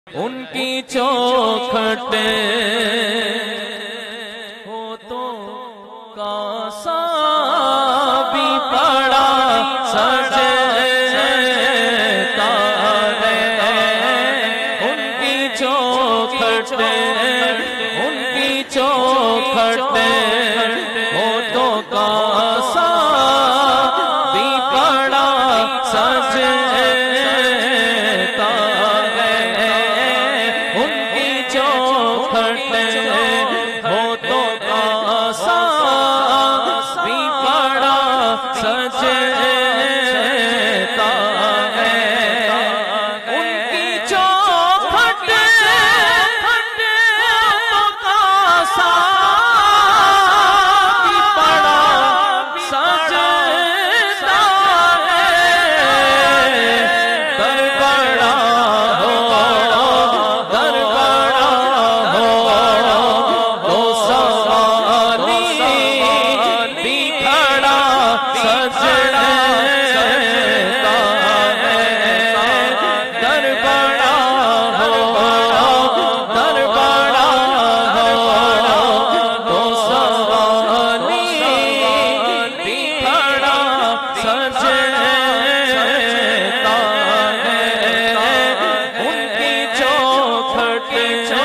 ان کی چوکھٹے ہوتوں کا سا بھی پڑا سجتا ہے، ان کی چوکھٹے ہوتوں کا سا بھی پڑا سجتا ہے، ان کی چوکھٹے ہوتوں کا سا بھی پڑا سجتا ہے، ان کی چوکھٹے ہوتوں کا سا بھی پڑا سجتا ہے، در بڑا ہو تو سوالی بھی کھڑا سجتا ہے، در بڑا ہو تو سوالی بھی کھڑا سجتا ہے، ان کی چوکھٹے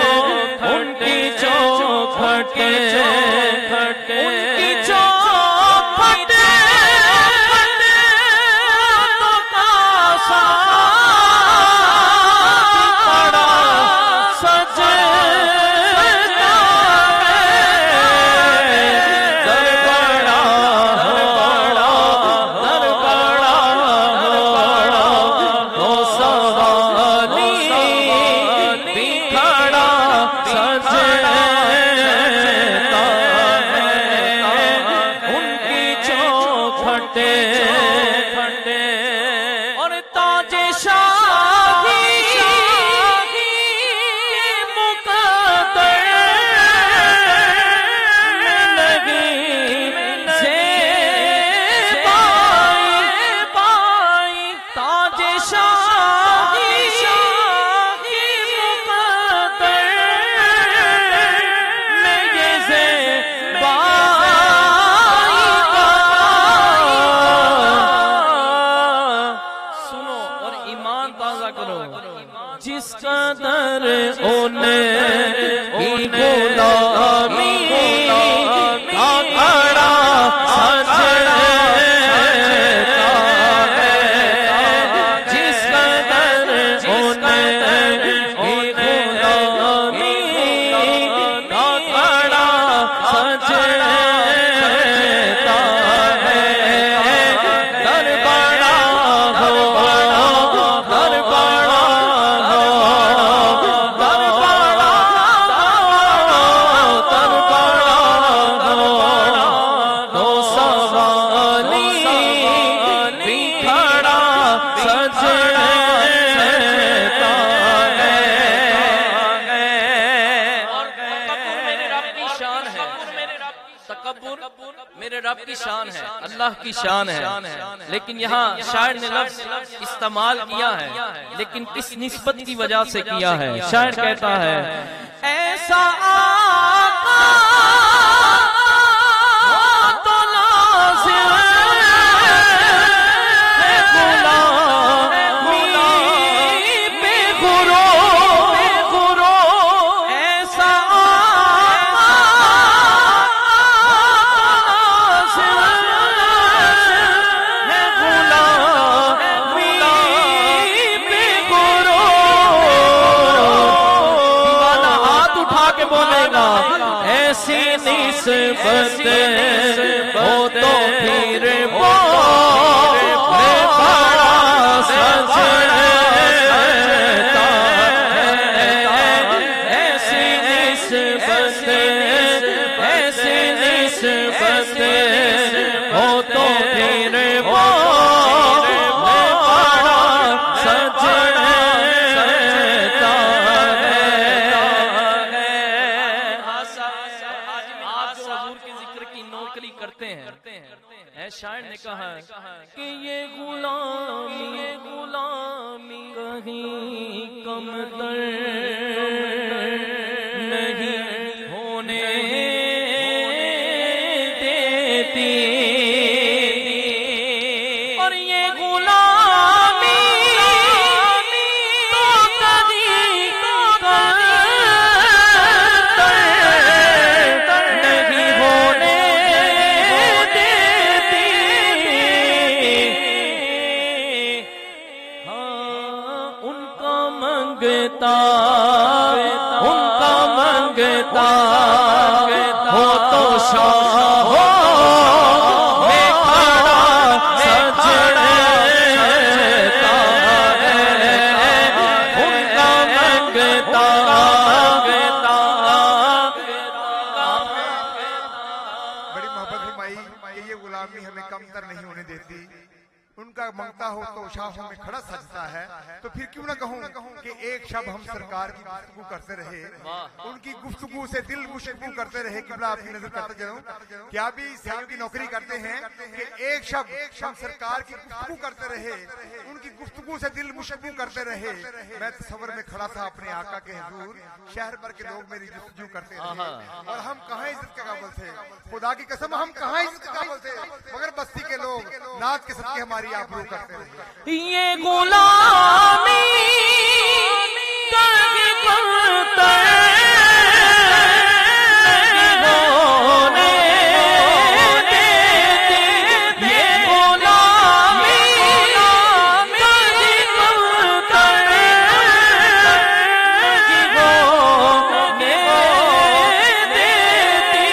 ہوتوں کا سا بھی پڑا سجتا ہے، در بڑا ہو تو سوالی بھی کھڑا سجتا ہے، ان کی چوکھٹے اور تاج شاہی مقدر میں لگی زیبائی، تاج شاہی مقدر میں یہ سنو اور ایمان تازہ کرو، جس قدر انہیں کی غلامی کا گھڑا سجتا ہے، جس قدر انہیں کی غلامی کا گھڑا سجتا ہے، در بڑا ہو تو سوالی بھی کھڑا سجتا ہے، اور تکبر میرے رب کی شان ہے، تکبر میرے رب کی شان ہے، اللہ کی شان ہے، لیکن یہاں شاعر نے لفظ استعمال کیا ہے، لیکن کس نسبت کی وجہ سے کیا ہے؟ شاعر کہتا ہے ایسا آقا تو لازم ہے غلامی پہ غرور، ایسا آقا لازم ہے غلامی پہ غرور، دیوانہ ہاتھ اٹھا کے بولے گا ایسی نسبت ہو تو پھر میں بڑا سجتا ہے، ایسی نسبت ہو تو پھر میں بڑا سجتا ہے۔ آپ جو حضور کے ذکر کی نوکری کرتے ہیں، شاعر نے کہا کہ یہ غلامی کہیں کم تر देती और ये गुलामी तो कभी नहीं होने देती। हाँ उनका मंगता हो तो शाह में खड़ा सजता है उनका मंगता। बड़ी मोहब्बत फरमाई कि ये गुलामी हमें कमतर नहीं होने देती। उनका मंगता हो तो शाहों में खड़ा सजता है। तो फिर क्यों ना कहूं कि एक शब हम सरकार की गुफ्तगू करते रहे, उनकी गुफ्तगू से दिल मुशक्कू करते रहे। किबला आपकी नजर करते जाऊं क्या भी साहब की नौकरी करते हैं कि एक शब हम सरकार की गुफ्तगू करते रहे, उनकी गुफ्तगू से दिल मुशक्कू करते रहे। मैं तस्वर में खड़ा था अपने आका के हुजूर, शहर भर के लोग मेरी गुफ्तगू करते रहे और हम कहाँ इज्जत के काबिल थे। खुदा की कसम हम कहाँ इज्जत के काबिल थे, मगर बस्ती के लोग नात के सदके हमारी आबरू करते रहे। ये गुलामी कभी करते होने देती। ये गुलामी कभी करते होने देती।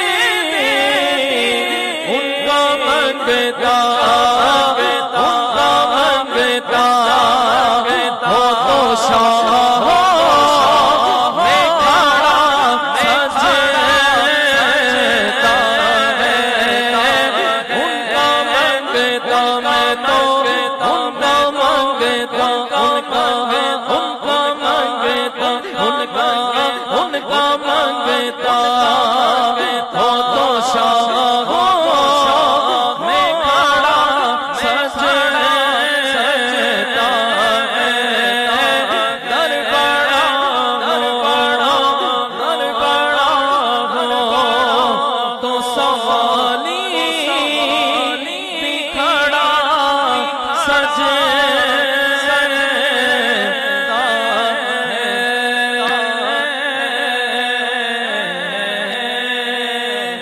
उनका मंगता हो तो शाह में खड़ा सजता है उनका मंगता। मैं तो उनका मंगता उनका मंगता उनका मंगता हो तो शाह में खड़ा सजता सवाली भी खड़ा सज